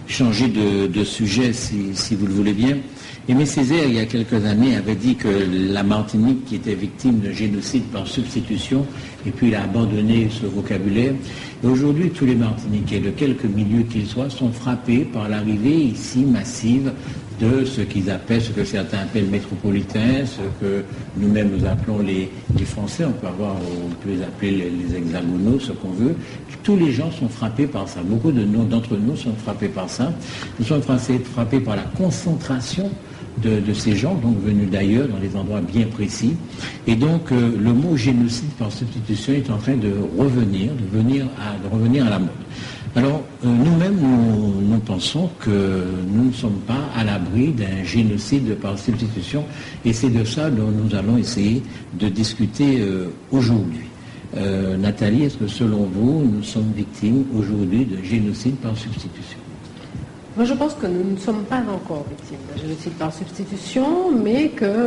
changer de sujet, si vous le voulez bien. Aimé Césaire, il y a quelques années, avait dit que la Martinique qui était victime de génocide par substitution, et puis il a abandonné ce vocabulaire. Et aujourd'hui, tous les Martiniquais, de quelque milieu qu'ils soient, sont frappés par l'arrivée ici massive de ce qu'ils appellent, ce que certains appellent métropolitains, ce que nous-mêmes nous appelons les Français, on peut les appeler les hexagonaux, ce qu'on veut. Tous les gens sont frappés par ça. Beaucoup d'entre nous sont frappés par ça. Nous sommes frappés par la concentration de ces gens, donc venus d'ailleurs, dans des endroits bien précis. Et donc, le mot génocide par substitution est en train de revenir à la mode. Alors, nous-mêmes, nous pensons que nous ne sommes pas à l'abri d'un génocide par substitution, et c'est de ça dont nous allons essayer de discuter aujourd'hui. Nathalie, est-ce que selon vous, nous sommes victimes aujourd'hui de génocide par substitution? Moi, je pense que nous ne sommes pas encore victimes d'un génocide par substitution, mais que,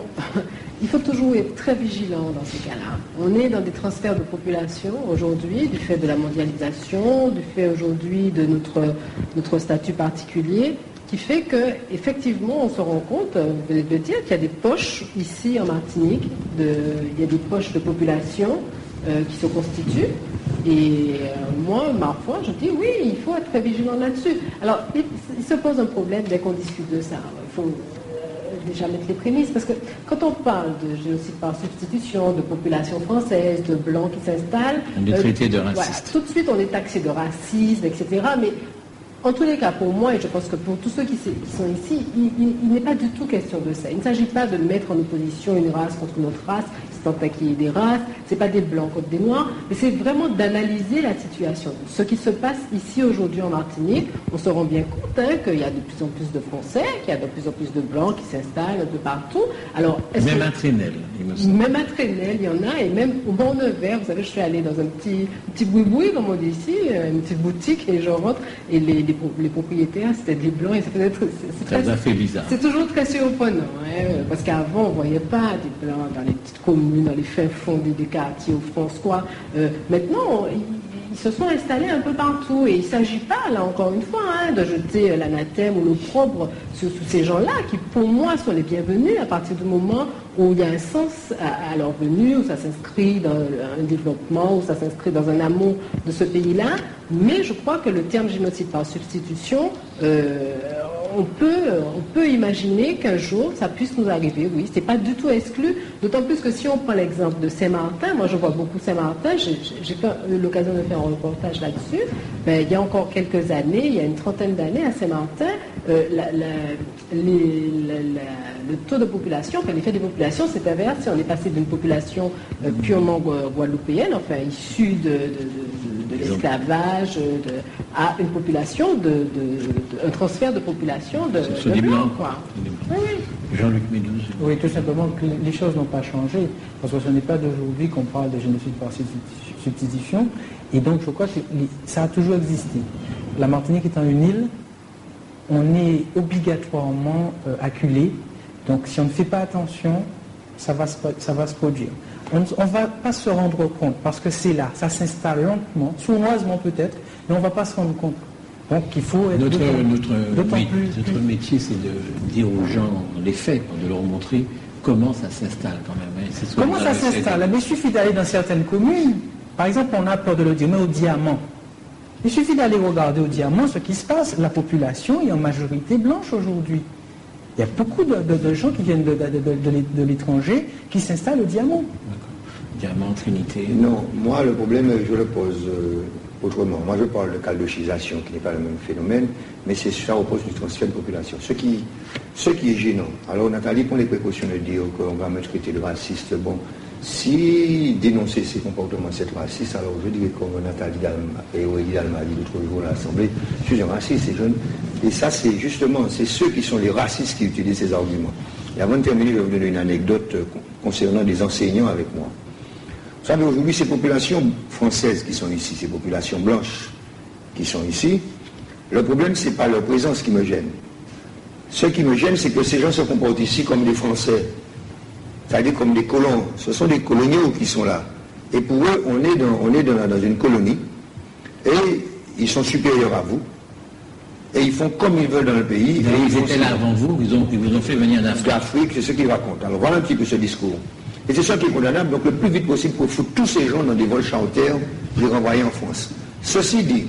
il faut toujours être très vigilant dans ces cas-là. On est dans des transferts de population aujourd'hui, du fait de la mondialisation, du fait aujourd'hui de notre statut particulier, qui fait qu'effectivement, on se rend compte, vous venez de le dire, qu'il y a des poches ici en Martinique, il y a des poches de population qui se constituent. Et moi, parfois, je dis oui, il faut être très vigilant là-dessus. Alors, il se pose un problème dès qu'on discute de ça. Il faut déjà mettre les prémices, parce que quand on parle de génocide par substitution, de population française, de blancs qui s'installent... On est traité de raciste. Voilà, tout de suite, on est taxé de racisme, etc. Mais en tous les cas, pour moi, et je pense que pour tous ceux qui sont ici, il n'est pas du tout question de ça. Il ne s'agit pas de mettre en opposition une race contre une autre race, c'est tant qu'il y ait des races, ce n'est pas des blancs contre des noirs, mais c'est vraiment d'analyser la situation. Ce qui se passe ici aujourd'hui en Martinique, on se rend bien compte qu'il y a de plus en plus de Français, qu'il y a de plus en plus de blancs qui s'installent un peu partout. Alors, même à Trénel, il me semble. Même à Trénel, il y en a, et même au Mont-Nevers, vous savez, je suis allée dans un petit boui-boui, comme on dit ici, une petite boutique, et je rentre, et les propriétaires, c'était des blancs, et ça fait bizarre. C'est toujours très surprenant, parce qu'avant, on ne voyait pas des blancs dans les petites communes, dans les fins fonds des quartiers au François. Maintenant, ils se sont installés un peu partout, et il ne s'agit pas, là encore une fois, de jeter l'anathème ou l'opprobre sur ces gens-là, qui pour moi sont les bienvenus à partir du moment où il y a un sens à leur venue, où ça s'inscrit dans un développement, où ça s'inscrit dans un amour de ce pays-là. Mais je crois que le terme génocide par substitution, on peut imaginer qu'un jour ça puisse nous arriver, oui, c'est pas du tout exclu, d'autant plus que si on prend l'exemple de Saint-Martin, moi je vois beaucoup Saint-Martin, j'ai eu l'occasion de faire un reportage là-dessus, il y a encore quelques années, il y a une trentaine d'années à Saint-Martin, le taux de population, l'effet des populations s'est inversé, on est passé d'une population purement guadeloupéenne, issue de l'esclavage, à une population, un transfert de population de blancs, quoi. Oui. Jean-Luc Médouze. Oui, tout simplement que les choses n'ont pas changé, parce que ce n'est pas d'aujourd'hui qu'on parle de génocide par substitution, et donc je crois que ça a toujours existé. La Martinique étant une île, on est obligatoirement acculé, donc si on ne fait pas attention, ça va se produire. On ne va pas se rendre compte, parce que c'est là, ça s'installe lentement, sournoisement peut-être, mais on ne va pas se rendre compte. Donc il faut être notre métier, c'est de dire aux gens les faits, de leur montrer comment ça s'installe quand même. Comment ça s'installe? Il suffit d'aller dans certaines communes, par exemple on a peur de le dire, mais au Diamant. Il suffit d'aller regarder au Diamant ce qui se passe. La population est en majorité blanche aujourd'hui. Il y a beaucoup de gens qui viennent de l'étranger qui s'installent au Diamant. Diamant, Trinité. Non, moi le problème, je le pose autrement. Moi je parle de caldochisation qui n'est pas le même phénomène, mais ça repose du transfert de population. Ce qui est gênant. Alors Nathalie prend les précautions de dire qu'on va me traiter de raciste. Bon, si dénoncer ces comportements, c'est raciste, alors je dirais comme Nathalie et Aurélie Dalma dit l'autre jour à l'Assemblée, je suis un raciste, c'est jeune. Et ça, c'est justement, c'est ceux qui sont les racistes qui utilisent ces arguments. Et avant de terminer, je vais vous donner une anecdote concernant des enseignants avec moi. Vous savez, aujourd'hui, ces populations françaises qui sont ici, ces populations blanches qui sont ici, le problème, ce n'est pas leur présence qui me gêne. Ce qui me gêne, c'est que ces gens se comportent ici comme des Français, c'est-à-dire comme des colons. Ce sont des coloniaux qui sont là. Et pour eux, on est dans une colonie, et ils sont supérieurs à vous. et ils font comme ils veulent dans le pays. Et ils étaient là avant vous, ils vous ont fait venir d'Afrique. D'Afrique, c'est ce qu'ils racontent. Alors voilà un petit peu ce discours. Et c'est ça qui est condamnable. Donc le plus vite possible pour foutre tous ces gens dans des vols charters, les renvoyer en France. Ceci dit,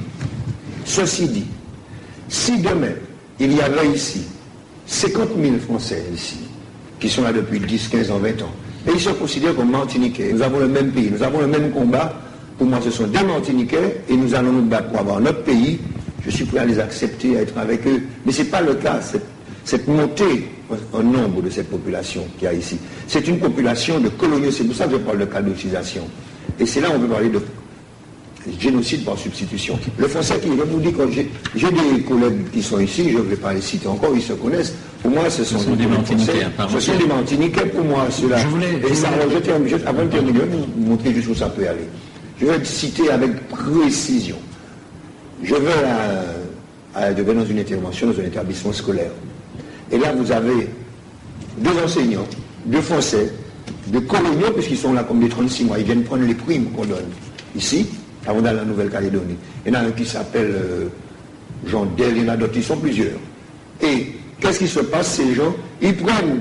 si demain, il y avait ici 50 000 Français ici, qui sont là depuis 10, 15 ans, 20 ans, et ils se considèrent comme Martiniquais, nous avons le même pays, nous avons le même combat, pour moi ce sont des Martiniquais, et nous allons nous battre pour avoir notre pays, je suis prêt à les accepter, à être avec eux. Mais ce n'est pas le cas, cette montée en nombre de cette population qu'il y a ici. C'est une population de coloniaux, c'est pour ça que je parle de cadocisation. Et c'est là où on peut parler de génocide par substitution. Le français qui, je vous dis, quand j'ai des collègues qui sont ici, je ne vais pas les citer encore, ils se connaissent. Pour moi, ce sont des Martiniquais. Ce sont des Martiniquais pour moi, ceux-là. Et ça, avant de terminer, je vais vous montrer juste où ça peut aller. Je vais citer avec précision. Je vais dans une intervention, dans un établissement scolaire. Et là, vous avez 2 enseignants, 2 Français, 2 coloniaux, puisqu'ils sont là comme des 36 mois. Ils viennent prendre les primes qu'on donne ici, avant d'aller en Nouvelle-Calédonie. Il y en a un qui s'appelle Jean Del, il y en a d'autres, ils sont plusieurs. Et qu'est-ce qui se passe, ces gens? Ils prennent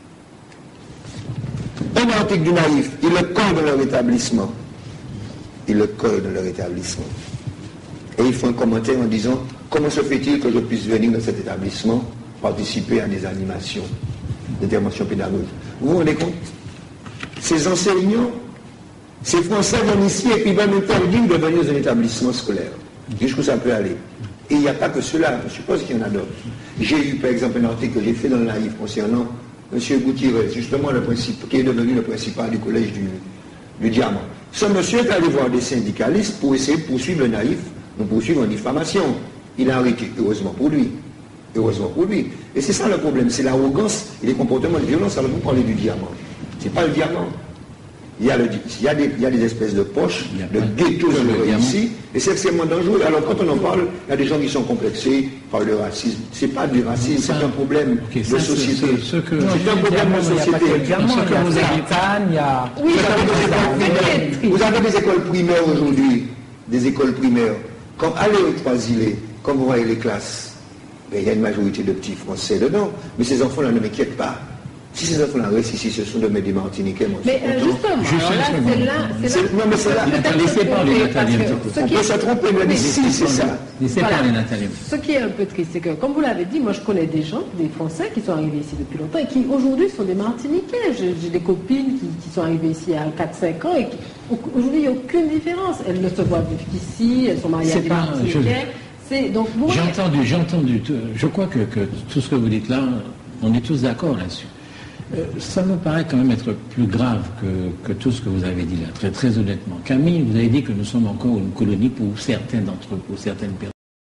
un article du naïf, ils le collent dans leur établissement. Et ils font un commentaire en disant, comment se fait-il que je puisse venir dans cet établissement participer à des animations d'intervention pédagogique? Vous vous rendez compte? Ces enseignants, ces Français viennent ici et puis ils vont m'interdire de venir dans un établissement scolaire. Jusqu'où ça peut aller. Et il n'y a pas que cela, je suppose qu'il y en a d'autres. J'ai eu par exemple un article que j'ai fait dans le naïf concernant M. Gutiérrez, justement qui est devenu le principal du collège du Diamant. Ce monsieur est allé voir des syndicalistes pour essayer de poursuivre le naïf, nous poursuivre en diffamation. Il a arrêté, heureusement pour lui. Et c'est ça le problème, c'est l'arrogance et les comportements de violence. Alors vous parlez du diamant. C'est pas le diamant. Il y a des espèces de poches, de ghettos ici, et c'est extrêmement dangereux. Alors quand on en parle, il y a des gens qui sont complexés par le racisme. C'est pas du racisme, c'est un problème de société. C'est un problème de société. Vous avez des écoles primaires aujourd'hui, des écoles primaires. Quand allez au Trois-Îlets, quand vous voyez les classes, il y a une majorité de petits Français dedans, mais ces enfants-là ne m'inquiètent pas. Si ces enfants-là restent ici, ce sont des Martiniquais. Mais justement, c'est là. Non, mais c'est là. Laissez parler Nathalie un petit peu. On peut se tromper, mais ici, c'est ça. Laissez parler Nathalie. Ce qui est un peu triste, c'est que, comme vous l'avez dit, moi je connais des gens, des Français qui sont arrivés ici depuis longtemps et qui aujourd'hui sont des Martiniquais. J'ai des copines qui sont arrivées ici à 4-5 ans et qui, aujourd'hui, il n'y a aucune différence. Elles ne se voient vivre qu'ici, elles sont mariées à des Martiniquais. J'ai entendu. Je crois que tout ce que vous dites là, on est tous d'accord là-dessus. Ça me paraît quand même être plus grave que tout ce que vous avez dit là, très, très honnêtement. Camille, vous avez dit que nous sommes encore une colonie pour certains d'entre eux, pour certaines personnes.